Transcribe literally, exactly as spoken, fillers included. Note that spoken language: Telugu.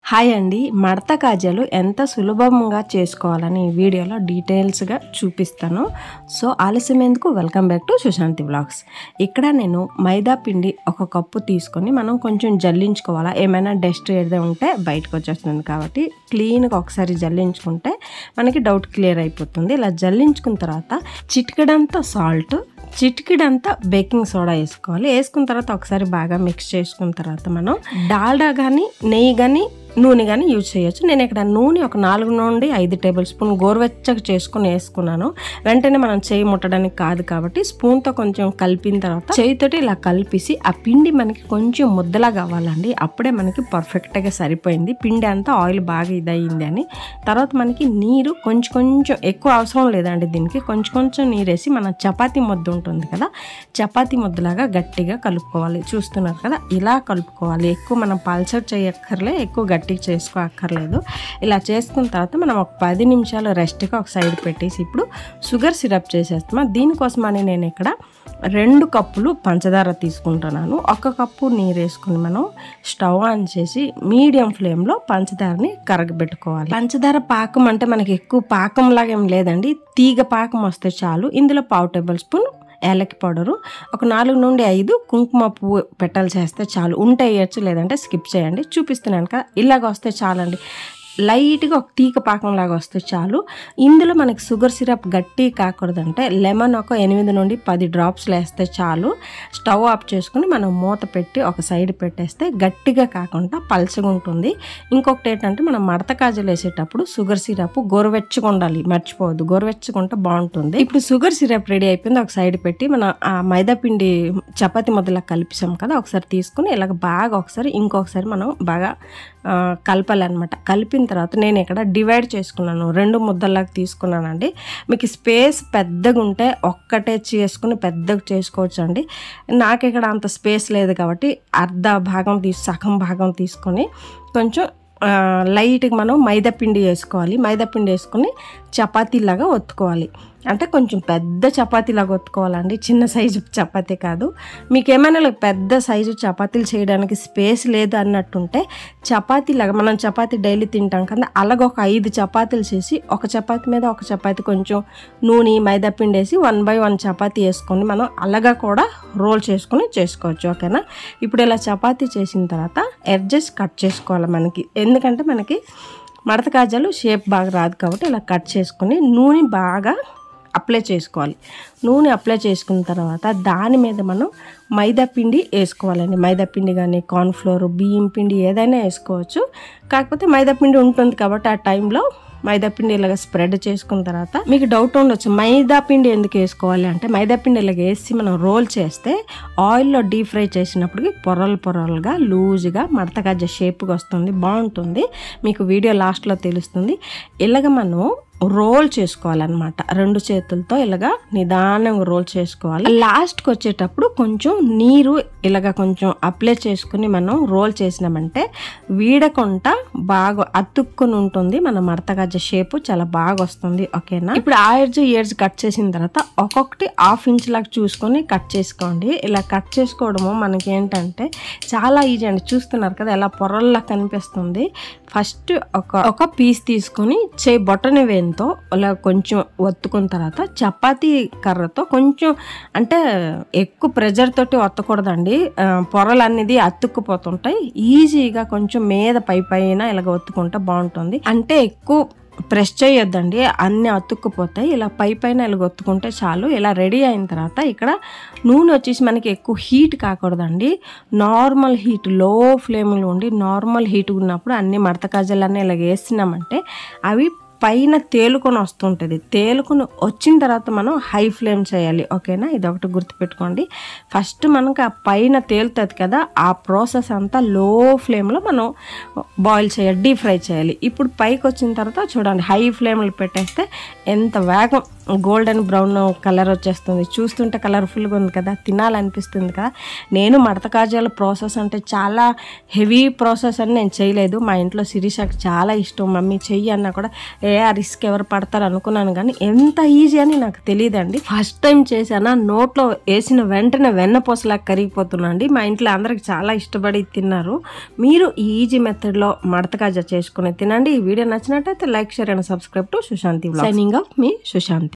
హాయ్ అండి, మడత కాజాలు ఎంత సులభంగా చేసుకోవాలని ఈ వీడియోలో డీటెయిల్స్గా చూపిస్తాను. సో ఆలస్యం ఎందుకు, welcome back to Sushanthi vlogs. ఇక్కడ నేను మైదా పిండి ఒక కప్పు తీసుకొని మనం కొంచెం జల్లించుకోవాలా, ఏమైనా డస్ట్ ఏదైనా ఉంటే బయటకు వచ్చేస్తుంది కాబట్టి క్లీన్గా ఒకసారి జల్లించుకుంటే మనకి డౌట్ క్లియర్ అయిపోతుంది. ఇలా జల్లించుకున్న తర్వాత చిటికెడంతా సాల్ట్, చిటికెడంతా బేకింగ్ సోడా వేసుకోవాలి. వేసుకున్న తర్వాత ఒకసారి బాగా మిక్స్ చేసుకున్న తర్వాత మనం డాల్డా కానీ నెయ్యి కానీ నూనె కానీ యూజ్ చేయొచ్చు. నేను ఇక్కడ నూనె ఒక నాలుగు నుండి ఐదు టేబుల్ స్పూన్ గోరువెచ్చగా చేసుకుని వేసుకున్నాను. వెంటనే మనం చేయి ముట్టడానికి కాదు కాబట్టి స్పూన్తో కొంచెం కలిపిన తర్వాత చేయితోటి ఇలా కలిపేసి ఆ పిండి మనకి కొంచెం ముద్దలా కావాలండి. అప్పుడే మనకి పర్ఫెక్ట్గా సరిపోయింది. పిండి అంతా ఆయిల్ బాగా ఇదయింది అని. తర్వాత మనకి నీరు కొంచెం కొంచెం ఎక్కువ అవసరం లేదండి. దీనికి కొంచెం కొంచెం నీరు వేసి మన చపాతీ ముద్ద ఉంటుంది కదా, చపాతీ ముద్దలాగా గట్టిగా కలుపుకోవాలి. చూస్తున్నారు కదా, ఇలా కలుపుకోవాలి. ఎక్కువ మనం పల్చర్ చేయక్కర్లే, ఎక్కువ గట్టి చేసుకో అక్కర్లేదు. ఇలా చేసుకున్న తర్వాత మనం ఒక పది నిమిషాలు రెస్ట్గా ఒక సైడ్ పెట్టేసి ఇప్పుడు షుగర్ సిరప్ చేసేస్తామా. దీనికోసమని నేను ఇక్కడ రెండు కప్పులు పంచదార తీసుకుంటున్నాను. ఒక కప్పు నీరు వేసుకుని మనం స్టవ్ ఆన్ చేసి మీడియం ఫ్లేమ్లో పంచదారని కరగబెట్టుకోవాలి. పంచదార పాకం అంటే మనకి ఎక్కువ పాకం లాగా ఏం లేదండి, తీగ పాకం వస్తే చాలు. ఇందులో పావు టేబుల్ స్పూన్ ఏలక్కి పౌడరు, ఒక నాలుగు నుండి ఐదు కుంకుమ పువ్వు పెట్టాలు చేస్తే చాలు. ఉంటే వేయచ్చు, లేదంటే స్కిప్ చేయండి. చూపిస్తున్నాను కదా, ఇలాగ వస్తే చాలండి. లైట్గా ఒక తీగ పాకం లాగా వస్తే చాలు. ఇందులో మనకి షుగర్ సిరప్ గట్టి కాకూడదంటే లెమన్ ఒక ఎనిమిది నుండి పది డ్రాప్స్లు వేస్తే చాలు. స్టవ్ ఆఫ్ చేసుకుని మనం మూత పెట్టి ఒక సైడ్ పెట్టేస్తే గట్టిగా కాకుండా పల్చగా ఉంటుంది. ఇంకొకటి ఏంటంటే మనం మడత కాజలు వేసేటప్పుడు షుగర్ సిరప్ గోరువెచ్చగా ఉండాలి, మర్చిపోవద్దు. గోరువెచ్చగా ఉంటే బాగుంటుంది. ఇప్పుడు షుగర్ సిరప్ రెడీ అయిపోయింది. ఒక సైడ్ పెట్టి మనం ఆ మైదా పిండి చపాతీ ముద్దలా కలిపిసాం కదా, ఒకసారి తీసుకుని ఇలాగ బాగా ఒకసారి ఇంకొకసారి మనం బాగా కలపాలన్నమాట. కలిపిన తర్వాత నేను ఇక్కడ డివైడ్ చేసుకున్నాను, రెండు ముద్దల్లాగా తీసుకున్నానండి. మీకు స్పేస్ పెద్దగా ఉంటే ఒక్కటే చేసుకుని పెద్దగా చేసుకోవచ్చు అండి. నాకు ఇక్కడ అంత స్పేస్ లేదు కాబట్టి అర్ధ భాగం తీసి సగం భాగం తీసుకొని కొంచెం లైట్గా మనం మైదా పిండి వేసుకోవాలి. మైదా పిండి వేసుకొని చపాతీలాగా ఒత్తుకోవాలి. అంటే కొంచెం పెద్ద చపాతీలాగా ఒత్తుకోవాలండి, చిన్న సైజు చపాతీ కాదు. మీకు ఏమైనా పెద్ద సైజు చపాతీలు చేయడానికి స్పేస్ లేదు అన్నట్టుంటే చపాతీలాగా మనం చపాతీ డైలీ తింటాం కదా, అలాగ ఒక ఐదు చపాతీలు చేసి ఒక చపాతీ మీద ఒక చపాతీ కొంచెం నూనె మైదా పిండి వేసి వన్ బై వన్ చపాతీ వేసుకొని మనం అలాగా కూడా రోల్ చేసుకొని చేసుకోవచ్చు. ఓకేనా. ఇప్పుడు ఇలా చపాతీ చేసిన తర్వాత ఎడ్జెస్ కట్ చేసుకోవాలి మనకి, ఎందుకంటే మనకి మడత కాజాలు షేప్ బాగా రాదు కాబట్టి ఇలా కట్ చేసుకొని నూనె బాగా అప్లై చేసుకోవాలి. నూనె అప్లై చేసుకున్న తర్వాత దాని మీద మనం మైదా పిండి వేసుకోవాలండి. మైదా పిండి కానీ కార్న్ఫ్లోర్, బియ్యం పిండి ఏదైనా వేసుకోవచ్చు. కాకపోతే మైదా పిండి ఉంటుంది కాబట్టి ఆ టైంలో మైదా పిండి ఇలాగ స్ప్రెడ్ చేసుకున్న తర్వాత మీకు డౌట్ ఉండొచ్చు, మైదా పిండి ఎందుకు వేసుకోవాలి అంటే మైదా పిండి ఇలాగ వేసి మనం రోల్ చేస్తే ఆయిల్లో డీప్ ఫ్రై చేసినప్పటికి పొరలు పొరలుగా లూజ్గా మడత కాజా షేప్గా వస్తుంది, బాగుంటుంది. మీకు వీడియో లాస్ట్లో తెలుస్తుంది. ఇలాగ మనం రోల్ చేసుకోవాలన్నమాట. రెండు చేతులతో ఇలాగా నిదానంగా రోల్ చేసుకోవాలి. లాస్ట్కి వచ్చేటప్పుడు కొంచెం నీరు ఇలాగ కొంచెం అప్లై చేసుకుని మనం రోల్ చేసినామంటే వీడకుండా బాగా అతుక్కుని ఉంటుంది. మన మడత కాజా షేప్ చాలా బాగా వస్తుంది. ఓకేనా. ఇప్పుడు ఆ ఎడ్జ్ ఈ ఎడ్జ్ కట్ చేసిన తర్వాత ఒక్కొక్కటి హాఫ్ ఇంచ్ లాగా చూసుకొని కట్ చేసుకోండి. ఇలా కట్ చేసుకోవడము మనకి ఏంటంటే చాలా ఈజీ అండి. చూస్తున్నారు కదా ఎలా పొరల్లా కనిపిస్తుంది. ఫస్ట్ ఒక ఒక పీస్ తీసుకొని చేయి బొట్టని వేయంతో అలా కొంచెం ఒత్తుకున్న తర్వాత చపాతీ కర్రతో కొంచెం, అంటే ఎక్కువ ప్రెజర్ తోటి ఒత్తకూడదండి, పొరలు అనేది అతుక్కుపోతుంటాయి. ఈజీగా కొంచెం మీద పై పైన ఇలాగ ఒత్తుకుంటే బాగుంటుంది. అంటే ఎక్కువ ప్రెస్ చేయొద్దండి, అన్నీ అతుక్కుపోతాయి. ఇలా పై పైన ఇలా ఒత్తుకుంటే చాలు. ఇలా రెడీ అయిన తర్వాత ఇక్కడ నూనె వచ్చేసి మనకి ఎక్కువ హీట్ కాకూడదండి, నార్మల్ హీట్, లో ఫ్లేమ్లో ఉండి నార్మల్ హీట్ ఉన్నప్పుడు అన్ని మడత కాజాలన్నీ ఇలా వేసినామంటే అవి పైన తేలుకొని వస్తుంటుంది. తేలుకొని వచ్చిన తర్వాత మనం హై ఫ్లేమ్ చేయాలి. ఓకేనా. ఇది ఒకటి గుర్తుపెట్టుకోండి. ఫస్ట్ మనకు ఆ పైన తేలుతుంది కదా, ఆ ప్రాసెస్ అంతా లో ఫ్లేమ్లో మనం బాయిల్ చేయాలి, డీప్ ఫ్రై చేయాలి. ఇప్పుడు పైకి వచ్చిన తర్వాత చూడండి హై ఫ్లేమ్లో పెట్టేస్తే ఎంత వేగం గోల్డెన్ బ్రౌన్ కలర్ వచ్చేస్తుంది. చూస్తుంటే కలర్ఫుల్గా ఉంది కదా, తినాలనిపిస్తుంది కదా. నేను మడత కాజాల ప్రాసెస్ అంటే చాలా హెవీ ప్రాసెస్ అని నేను చేయలేదు. మా ఇంట్లో శిరీషకి చాలా ఇష్టం, మమ్మీ చెయ్యి అన్నా కూడా ఏ ఆ రిస్క్ ఎవరు పడతారు అనుకున్నాను, కానీ ఎంత ఈజీ అని నాకు తెలియదండి. ఫస్ట్ టైం చేశానా, నోట్లో వేసిన వెంటనే వెన్నపూసలా కరిగిపోతున్నా అండి. మా ఇంట్లో అందరికి చాలా ఇష్టపడి తిన్నారు. మీరు ఈ ఈజీ మెథడ్లో మడత కాజా చేసుకుని తినండి. ఈ వీడియో నచ్చినట్టయితే like, share and subscribe to Sushanthi vlogs. Signing off మీ సుశాంతి.